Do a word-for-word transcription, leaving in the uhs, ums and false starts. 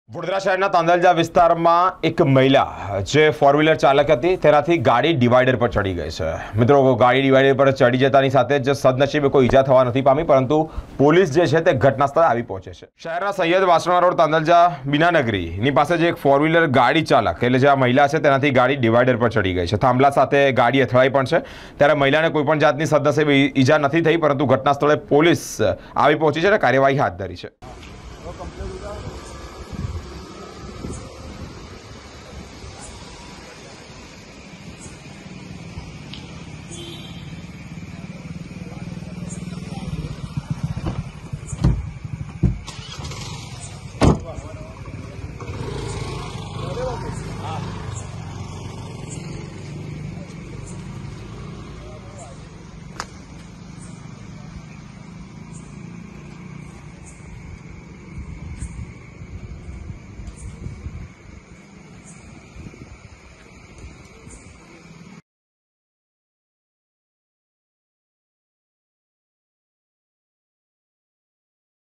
વડોદરા શહેરના તાંદલજા વિસ્તારમાં એક મહિલા જે ફોર વ્હીલર ચાલક હતી તેનાથી ગાડી ડિવાઈડર પર ચડી ગઈ છે। મિત્રો, ગાડી ડિવાઈડર પર ચડી જતાની સાથે જ સદનસીબે કોઈ ઈજા થવા નથી પામી, પરંતુ પોલીસ જે છે તે ઘટના સ્થળે આવી પહોંચે છે। શહેરના સૈયદ વાસણા રોડ તાંદલજા બીનાનગરીની પાસે જે એક ફોર વ્હીલર ગાડી ચાલક એટલે જે આ મહિલા છે તેનાથી ગાડી ડિવાઈડર પર ચડી ગઈ છે। થાંભલા સાથે ગાડી અથડાઈ પણ છે, ત્યારે મહિલાને કોઈ પણ જાતની સદનસીબે ઈજા નથી થઈ, પરંતુ ઘટના સ્થળે પોલીસ આવી પહોંચી છે અને કાર્યવાહી હાથ ધરી છે।